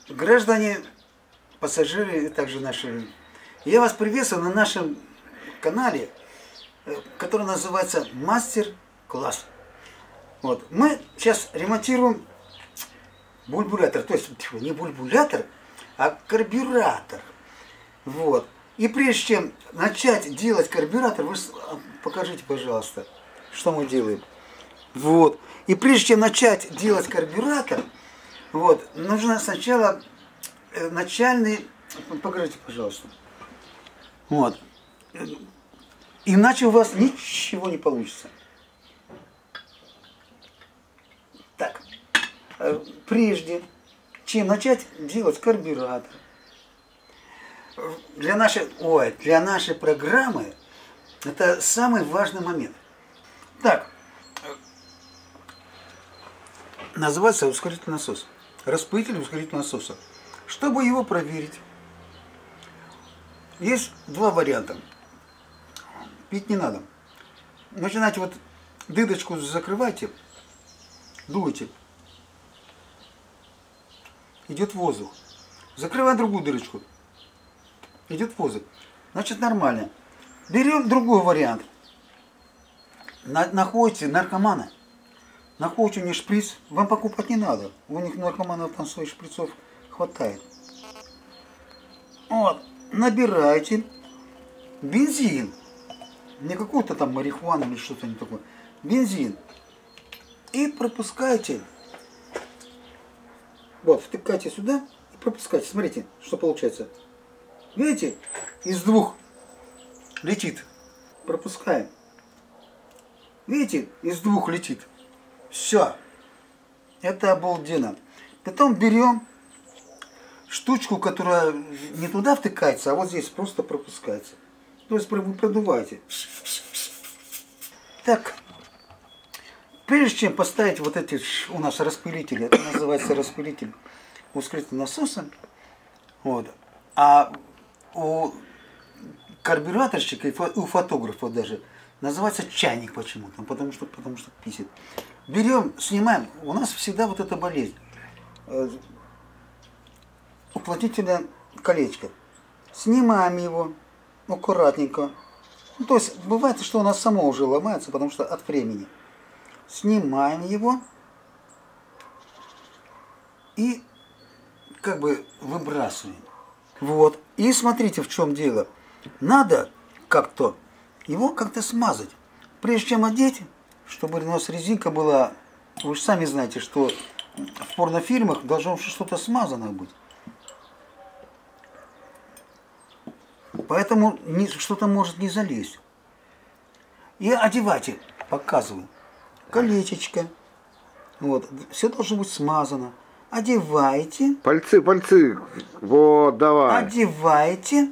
Граждане, пассажиры и также наши... Я вас приветствую на нашем канале, который называется Мастер-класс. Вот. Мы сейчас ремонтируем бульбулятор, то есть не бульбулятор, а карбюратор. Вот. И прежде чем начать делать карбюратор, вы покажите, пожалуйста, что мы делаем. Вот. И прежде чем начать делать карбюратор, вот, нужно сначала начальный... Покажите, пожалуйста. Вот. Иначе у вас ничего не получится. Так. Прежде чем начать делать карбюратор, для нашей программы это самый важный момент. Так. Называется ускоритель насоса. Распылитель ускорительного насоса. Чтобы его проверить, есть два варианта. Пить не надо. Начинайте вот дырочку закрывайте, дуйте. Идет воздух. Закрываем другую дырочку. Идет воздух. Значит, нормально. Берем другой вариант. Находите наркомана. Находите у них шприц. Вам покупать не надо. У них наркоманов там своих шприцов хватает. Вот. Набирайте бензин. Не какую-то там марихуану или что-то не такое. Бензин. И пропускайте. Вот, втыкайте сюда и пропускайте. Смотрите, что получается. Видите? Из двух летит. Пропускаем. Видите? Из двух летит. Все. Это обалденно. Потом берем штучку, которая не туда втыкается, а вот здесь просто пропускается. То есть вы продуваете. Так. Прежде чем поставить вот эти у нас распылители, это называется распылитель ускорительного насоса, вот, а у карбюраторщика и у фотографа даже называется чайник почему-то, потому что писит. Берем, снимаем, у нас всегда вот эта болезнь, уплотнительное колечко. Снимаем его аккуратненько. Ну, то есть бывает, что у нас само уже ломается, потому что от времени. Снимаем его и как бы выбрасываем. Вот. И смотрите, в чем дело. Надо как-то его как-то смазать. Прежде чем одеть, чтобы у нас резинка была... Вы же сами знаете, что в порнофильмах должно что-то смазано быть. Поэтому что-то может не залезть. И одевайте, показываю. Колечечко. Вот. Все должно быть смазано. Одеваете. Пальцы. Вот, давай. Одеваете.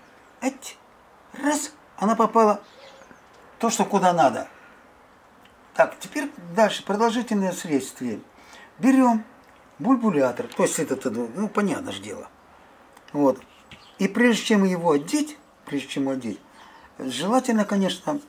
Раз. Она попала то, что куда надо. Так, теперь дальше продолжительное следствие. Берем бульбулятор. То есть это, ну, понятно же дело. Вот. И прежде чем его одеть, желательно, конечно,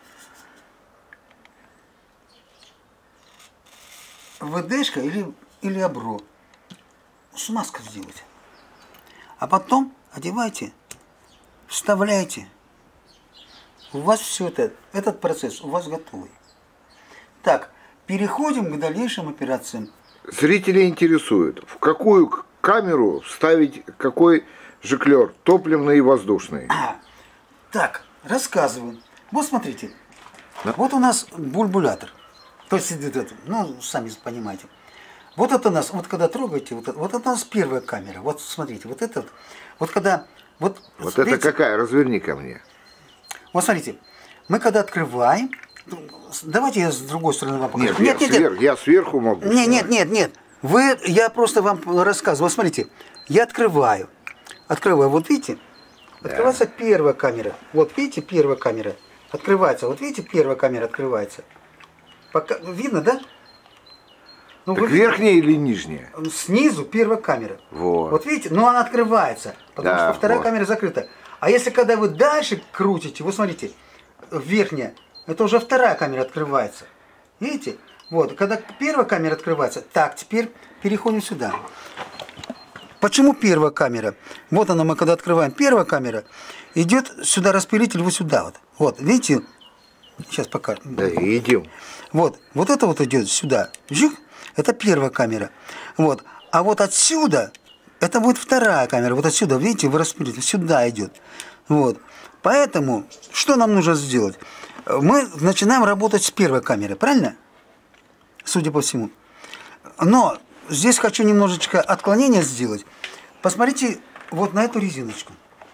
ВДшка или обро. Смазку сделать. А потом одевайте, вставляйте. У вас все этот процесс у вас готовый. Так, переходим к дальнейшим операциям. Зрители интересуют, в какую камеру ставить какой жиклер, топливный и воздушный? Так, рассказываю. Вот смотрите. Да? Вот у нас бульбулятор. То есть, ну, сами понимаете. Вот это у нас, вот когда трогаете, вот это у нас первая камера. Вот смотрите, вот это, вот когда... Вот это какая? Разверни ко мне. Вот смотрите, мы когда открываем... Давайте я с другой стороны вам покажу. Нет, я сверху могу. Нет. Я просто вам рассказываю. Вот смотрите, я открываю. Вот видите? Открывается первая камера. Вот видите, первая камера открывается. Вот видите, первая камера открывается. Пока, видно, да? Ну, так верхняя или нижняя? Снизу первая камера. Вот. Вот видите, но она открывается, потому что вторая камера закрыта. А если когда вы дальше крутите, вы смотрите, верхняя, это уже вторая камера открывается. Видите? Вот, когда первая камера открывается, так, теперь переходим сюда. Почему первая камера? Вот она, мы когда открываем, первая камера, идет сюда распределитель, вот сюда вот. Вот, видите? Сейчас пока. Да, идем. Вот это вот идет сюда. Жик, это первая камера. Вот. А вот отсюда, это будет вторая камера. Вот отсюда, видите, в распределитель, сюда идет. Вот. Поэтому, что нам нужно сделать? Мы начинаем работать с первой камеры, правильно? Судя по всему. Но здесь хочу немножечко отклонения сделать. Посмотрите вот на эту резиночку.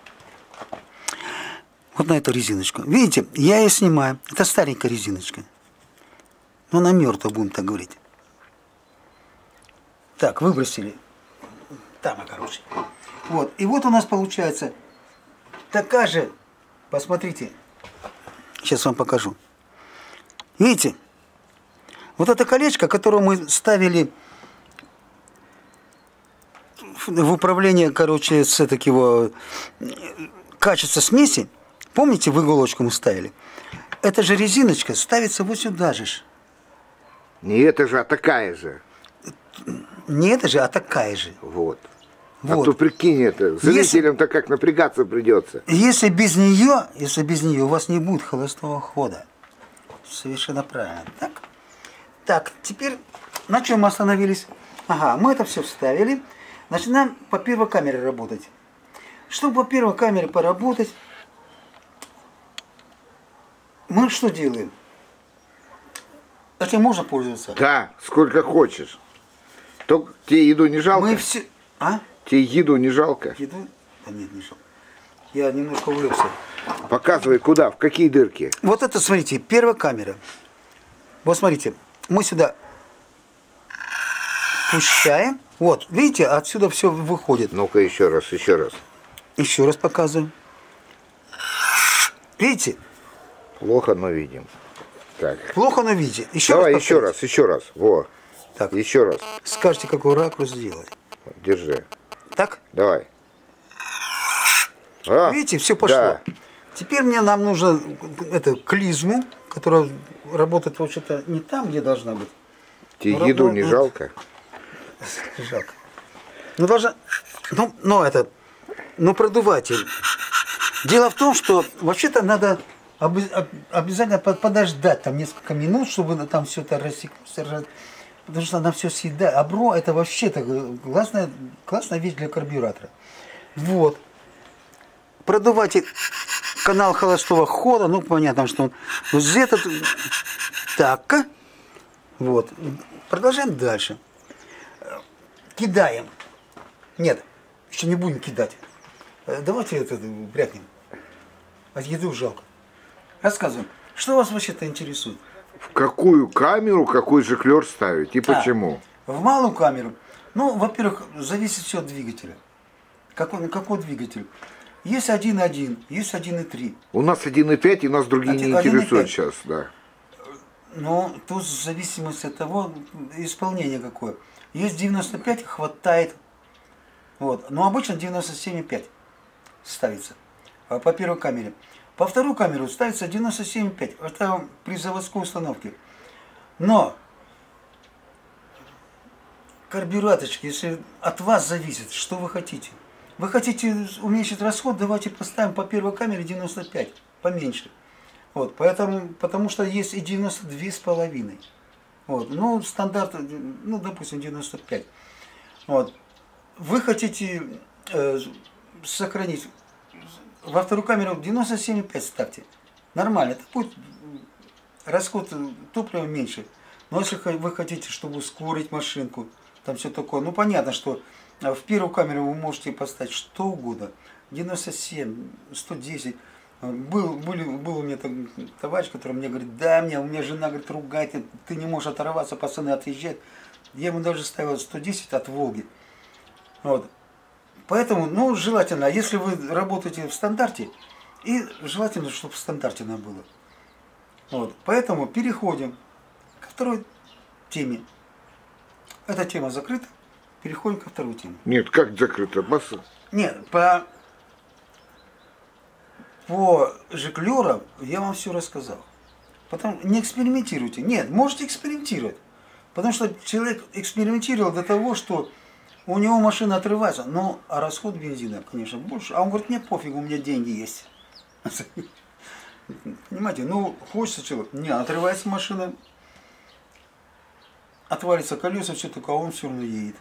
Вот на эту резиночку. Видите, я ее снимаю. Это старенькая резиночка. Но она мертвая, будем так говорить. Так, выбросили. Там, короче. Вот. И вот у нас получается такая же. Посмотрите. Сейчас вам покажу. Видите? Вот это колечко, которое мы ставили в управление, короче, с такого качества смеси. Помните, в иголочку мы ставили? Эта же резиночка ставится вот сюда же. Не это же, а такая же. Не это же, а такая же. Вот. Вот. А то прикинь это, зрителям-то как напрягаться придется. Если без нее у вас не будет холостого хода. Совершенно правильно. Так, теперь на чем мы остановились? Ага, мы это все вставили. Начинаем по первой камере работать. Чтобы по первой камере поработать, мы что делаем? Этим можно пользоваться? Да, сколько хочешь. Только тебе еду не жалко? Мы все... А? Тебе еду не жалко? Еду? Да нет, не жалко. Я немножко увлекся. Показывай, куда, в какие дырки. Вот это, смотрите, первая камера. Вот смотрите, мы сюда пущаем. Вот, видите, отсюда все выходит. Ну-ка еще раз, еще раз. Еще раз показываю. Видите? Плохо, но видим. Так. Плохо, но видите. Давай еще раз, еще раз. Во. Так. Еще раз. Скажите, какой ракурс сделать. Держи. Так? Давай. А, видите, все пошло. Да. Теперь нам нужно клизму, которая работает вообще-то не там, где должна быть. Тебе еду не жалко? Жалко. Ну, должна... продуватель. Дело в том, что вообще-то надо обязательно подождать там несколько минут, чтобы там все это рассеклось, потому что она все съедает. Абро это вообще-то классная вещь для карбюратора. Вот. Продуватель, канал холостого хода, ну понятно, что он вот этот так. Вот. Продолжаем дальше. Кидаем. Нет, еще не будем кидать. Давайте это брякнем. А еду жалко. Рассказываем. Что вас вообще-то интересует? В какую камеру какой жиклер ставить и почему? В малую камеру. Ну, во-первых, зависит все от двигателя. Какой двигатель? Есть 1.1, есть 1.3. У нас 1.5, и нас другие не интересуют сейчас, да. Ну, тут в зависимости от того, исполнение какое. Есть 95, хватает. Вот. Но обычно 97,5 ставится по первой камере. По второй камеру ставится 97,5. Это при заводской установке. Но карбюраторчик, если от вас зависит, что вы хотите. Вы хотите уменьшить расход, давайте поставим по первой камере 95, поменьше. Вот, потому что есть и 92,5. Вот, ну, стандарт, ну, допустим, 95. Вот. Вы хотите сохранить, во вторую камеру 97,5 ставьте. Нормально, это будет расход топлива меньше. Но если вы хотите, чтобы ускорить машинку, там все такое, ну, понятно, что в первую камеру вы можете поставить что угодно. 97, 110. Был у меня товарищ, который мне говорит, да, у меня жена, говорит, ругает, ты не можешь оторваться, пацаны отъезжают. Я ему даже ставил 110 от Волги. Вот. Поэтому, ну, желательно, если вы работаете в стандарте, и желательно, чтобы в стандарте она было. Вот. Поэтому переходим ко второй теме. Эта тема закрыта. Переходим ко второй теме. Нет, как закрыто? Масса? Нет, по жиклерам я вам все рассказал. Потом не экспериментируйте. Нет, можете экспериментировать. Потому что человек экспериментировал до того, что У него машина отрывается, но расход бензина, конечно, больше. А он говорит, мне пофиг, у меня деньги есть. Понимаете, ну хочется чего? Не, отрывается машина, отвалится колеса, все такое, а он все равно едет.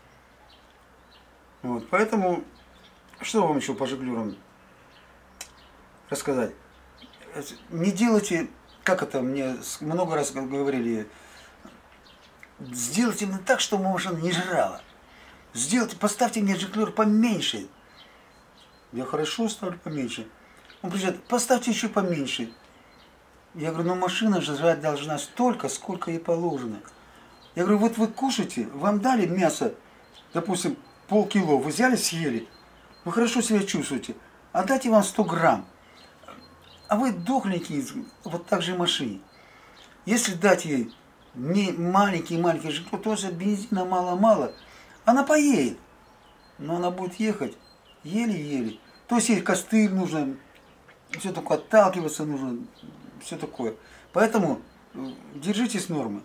Вот, поэтому, что вам еще по жиглерам рассказать? Не делайте, как это мне много раз говорили, сделайте именно так, чтобы машина не жрала. Сделайте, поставьте мне жиглер поменьше. Я хорошо ставлю поменьше. Он приезжает, поставьте еще поменьше. Я говорю, ну машина же жрать должна столько, сколько ей положено. Я говорю, вот вы кушаете, вам дали мясо, допустим, полкило, вы взяли, съели, вы хорошо себя чувствуете, а дайте вам 100 грамм. А вы дохленькие, вот так же и машине. Если дать ей не маленький жиглер, то есть бензина мало-мало, она поедет. Но она будет ехать еле-еле. То есть ей костыль нужно, все такое, отталкиваться нужно, все такое. Поэтому держитесь нормы.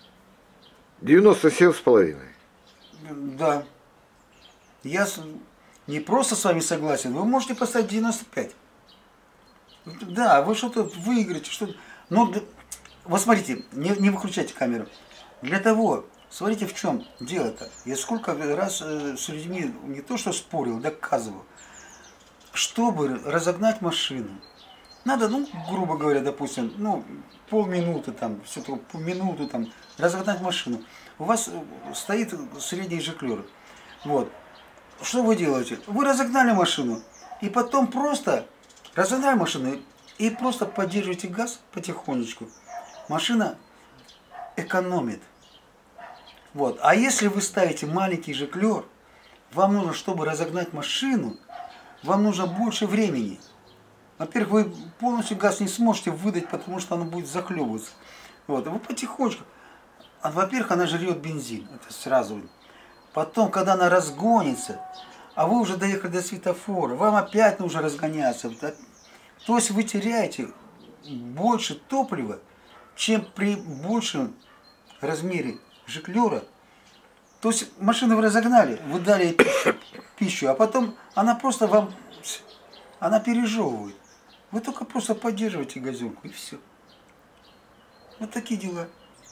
97,5. Да. Я не просто с вами согласен, вы можете поставить 95. Да, вы что-то выиграете, что-то. Но вот смотрите, не выключайте камеру. Для того, смотрите, в чем дело-то. Я сколько раз с людьми не то что спорил, доказывал. Чтобы разогнать машину, надо, ну, грубо говоря, допустим, ну, полминуты там, все такое, минуту там, разогнать машину. У вас стоит средний жиглер. Вот. Что вы делаете? Вы разогнали машину, и потом просто разогнали машину, и просто поддерживаете газ потихонечку. Машина экономит. Вот. А если вы ставите маленький жиглер, вам нужно, чтобы разогнать машину, вам нужно больше времени. Во-первых, вы полностью газ не сможете выдать, потому что она будет захлебываться. Вот. Вы потихонечку. Во-первых, она жрет бензин. Это сразу. Потом, когда она разгонится, а вы уже доехали до светофора, вам опять нужно разгоняться. То есть вы теряете больше топлива, чем при большем размере жиглера. То есть машину вы разогнали, вы дали ей пищу, а потом она просто вам, она пережевывает. Вы только просто поддерживаете газельку и все. Вот такие дела.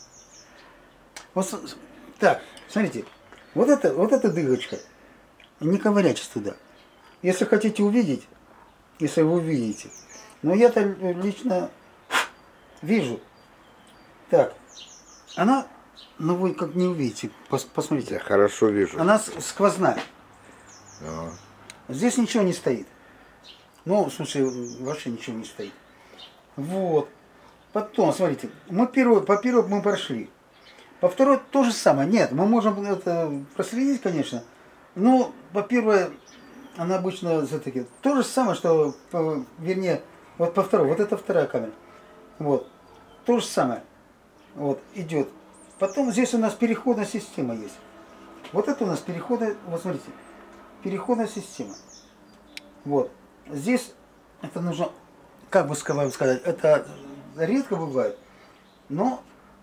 Вот, так, смотрите, вот эта дырочка, не ковыряйтесь туда. Если хотите увидеть, если вы увидите, но я-то лично вижу. Так, она, ну вы как не увидите, посмотрите. Я хорошо вижу. Она сквозная. Ага. Здесь ничего не стоит. Ну, в смысле, вообще ничего не стоит. Вот. Потом, смотрите, по первой мы прошли. По второй то же самое. Нет, мы можем это проследить, конечно. Но по первой, она обычно все-таки то же самое, что, вернее, вот по второй, вот это вторая камера. Вот. То же самое. Вот, идет. Потом здесь у нас переходная система есть. Вот это у нас переходная, вот смотрите, переходная система. Вот. Здесь это нужно, как бы сказать, это редко бывает, но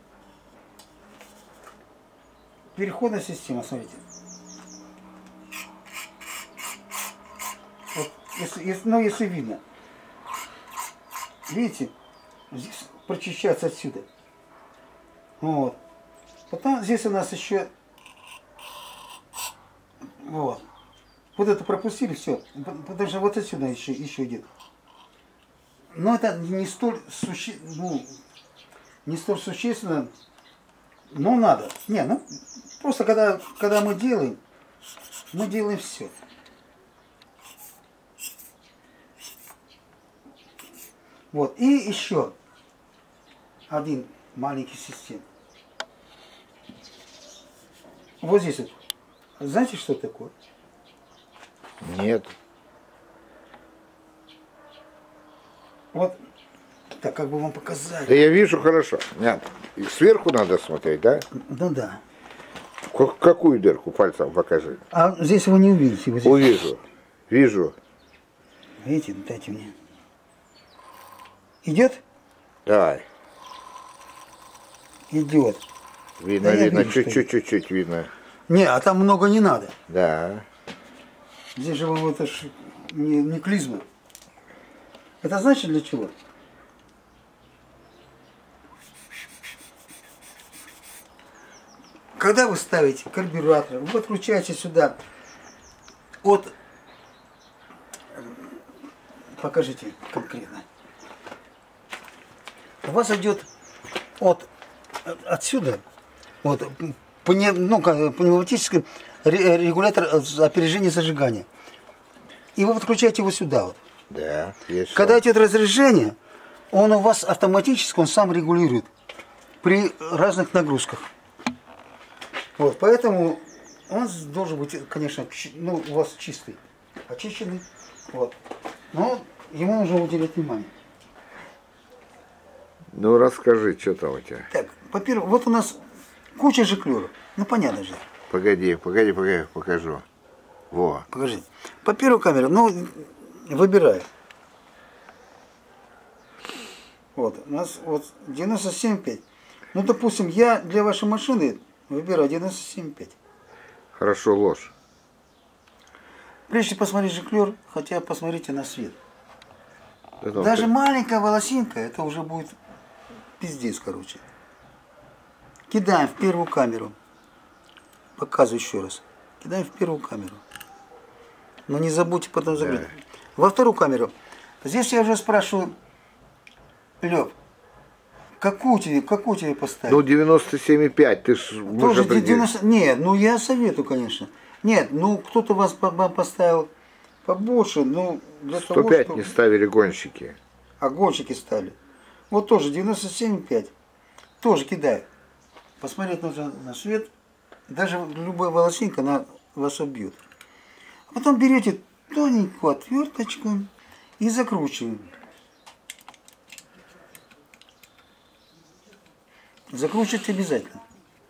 переходная система, смотрите. Вот, если видно. Видите, здесь прочищается отсюда. Вот. Потом здесь у нас еще вот. Вот это пропустили, все. Потому что вот отсюда еще идет. Но это не столь существенно, но надо. Не, ну просто когда мы делаем все. Вот. И еще один маленький систем. Вот здесь вот. Знаете, что такое? Нет. Вот, так как бы вам показать. Да я вижу хорошо. Нет. И сверху надо смотреть, да? Ну да. Какую дырку пальцем покажи? А здесь вы не увидите. Вот здесь. Увижу. Вижу. Видите, дайте мне. Идет? Давай. Идет. Видно, Да видно, вижу, чуть-чуть видно. Не, а там много не надо. Да. Здесь же вам это ж не клизма. Это значит для чего? Когда вы ставите карбюратор, вы подключаете сюда от... Покажите конкретно. У вас идет отсюда, вот, пневматический регулятор опережения зажигания. И вы подключаете его сюда. Вот. Да. Есть. Когда идет разряжение, он у вас автоматически, он сам регулирует при разных нагрузках. Вот, поэтому он должен быть, конечно, ну, у вас чистый, очищенный. Вот. Но ему нужно уделять внимание. Ну расскажи, что там у тебя? Так, во-первых, вот у нас куча жиклеров. Ну понятно же. Погоди, покажу. Во. Покажи. По первой камере, ну, выбирай. Вот, у нас вот 97,5. Ну, допустим, я для вашей машины выбираю 97,5. Хорошо, ложь. Прежде посмотреть жиклер, хотя посмотрите на свет. Это Даже маленькая волосинка, это уже будет пиздец, короче. Кидаем в первую камеру. Показываю еще раз. Кидаем в первую камеру. Но не забудьте потом закрыть. Да. Во вторую камеру. Здесь я уже спрашиваю, Лёв, какую тебе поставить? Ну 97,5, ты ж Тоже можешь 90... Нет, ну я советую, конечно. Нет, ну кто-то вас поставил побольше, ну для 105 того, чтобы... не ставили гонщики. А гонщики стали. Вот тоже 97,5. Тоже кидай. Посмотреть нужно на свет. Даже любая волосинка, она вас убьет. А потом берете тоненькую отверточку и закручиваем. Закручивайте обязательно.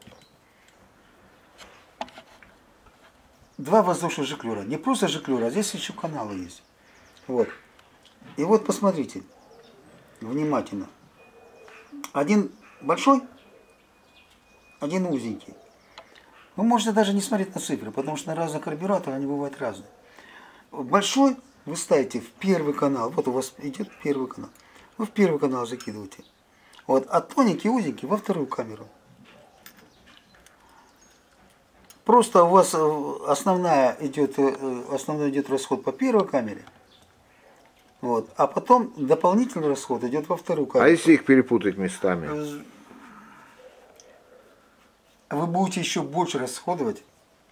Два воздушных жиклера. Не просто жиклера, а здесь еще каналы есть. Вот. И вот посмотрите. Внимательно. Один большой, один узенький. Вы можете даже не смотреть на цифры, потому что на разных карбюраторах они бывают разные. Большой вы ставите в первый канал. Вот у вас идет первый канал. Вы в первый канал закидываете. Вот, а тоненький, узенький во вторую камеру. Просто у вас основной идет расход по первой камере. Вот, а потом дополнительный расход идет во вторую камеру. А если их перепутать местами? Вы будете еще больше расходовать,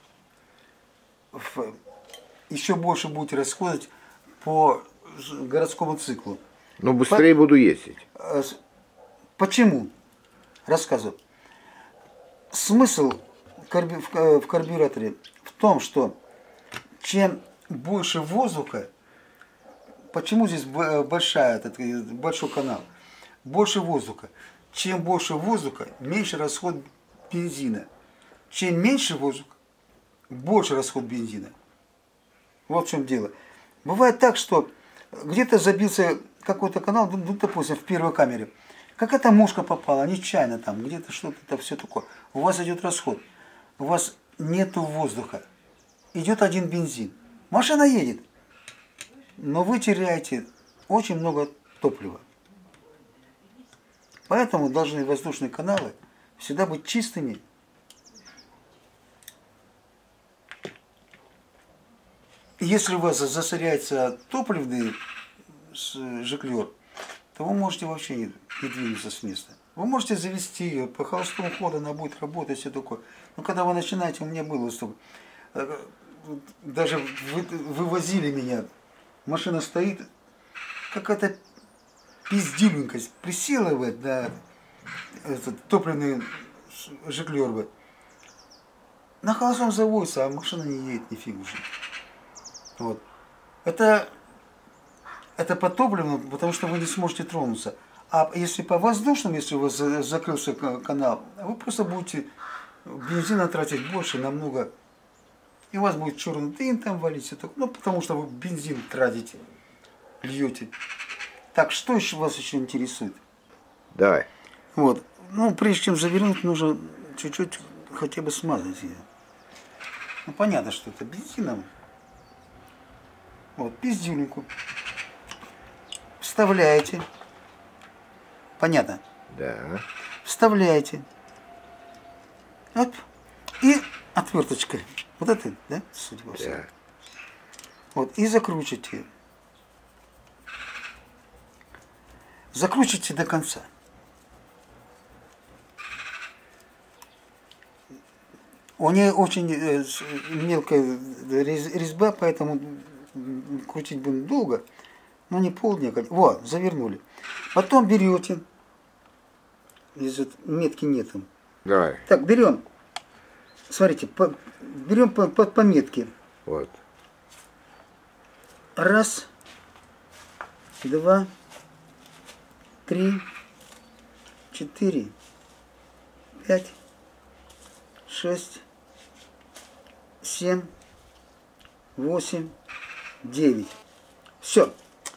еще больше будете расходовать по городскому циклу. Ну быстрее буду ездить. Почему? Рассказываю. Смысл в карбюраторе в том, что чем больше воздуха, почему здесь большой канал? Больше воздуха. Чем больше воздуха, меньше расход бензина. Чем меньше воздуха, больше расход бензина. Вот в чем дело. Бывает так, что где-то забился какой-то канал, ну, допустим, в первой камере. Какая-то мушка попала, нечаянно там, где-то что-то, все такое. У вас идет расход. У вас нету воздуха. Идет один бензин. Машина едет. Но вы теряете очень много топлива. Поэтому должны воздушные каналы всегда быть чистыми. Если у вас засоряется топливный жиклер, то вы можете вообще не двинуться с места. Вы можете завести ее, по холостому ходу она будет работать, все такое. Но когда вы начинаете, у меня было, что даже вывозили меня, машина стоит, какая-то пиздюленька присела на этот топливный жиклер. На холостом заводится, а машина не едет нифига уже. Вот. Это по топливному, потому что вы не сможете тронуться. А если по воздушному, если у вас закрылся канал, вы просто будете бензина тратить больше намного. И у вас будет черный дым там валить. Ну, потому что вы бензин тратите, льете. Так, что еще вас еще интересует? Давай. Вот. Ну, прежде чем завернуть, нужно чуть-чуть хотя бы смазать ее. Ну, понятно, что это бензином. Вот, пиздюльнику. Вставляете. Понятно? Да. Вставляете. Оп. И отверточкой. Вот это, да? Судя по всему. Да. Вот, и закручивайте. Закручивайте до конца. У нее очень мелкая резьба, поэтому крутить будем долго, но не полдня. Вот, завернули. Потом берете, метки нет там. Давай. Так, берем, смотрите, берем по метке. Вот. Раз, два, три, четыре, пять, 6, 7, 8, 9. Все.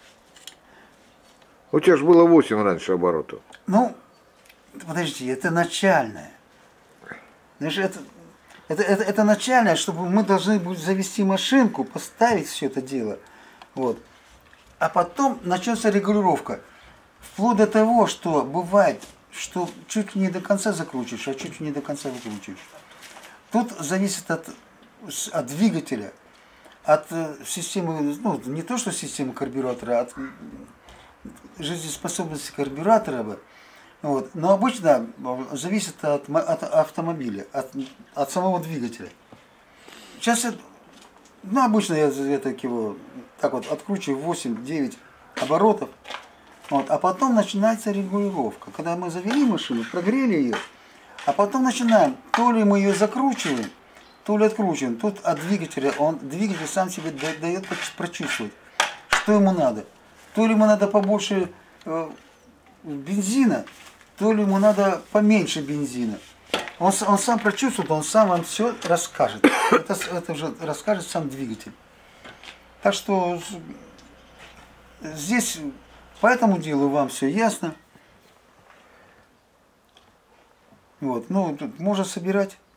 У тебя же было 8 раньше оборотов. Ну, подожди, это начальное. Знаешь, это начальное, чтобы мы должны будем завести машинку, поставить все это дело. Вот. А потом начнется регулировка. Вплоть до того, что бывает, что чуть ли не до конца закручиваешь, а чуть ли не до конца выкручиваешь. Тут зависит от двигателя, от системы, ну, не то что системы карбюратора, от жизнеспособности карбюратора. Вот. Но обычно зависит от автомобиля, от самого двигателя. Сейчас, ну, обычно я так его так вот откручиваю 8-9 оборотов. Вот. А потом начинается регулировка. Когда мы завели машину, прогрели ее, а потом начинаем, то ли мы ее закручиваем, то ли откручиваем. Тут от двигателя, двигатель сам себе дает прочувствовать, что ему надо. То ли ему надо побольше бензина, то ли ему надо поменьше бензина. Он сам прочувствует, он сам вам все расскажет. Это уже расскажет сам двигатель. Так что здесь по этому делу вам все ясно. Вот, ну, тут можно собирать.